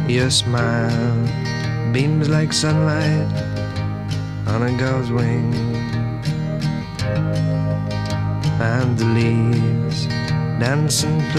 Your smile beams like sunlight on a girl's wing, and the leaves dance and play.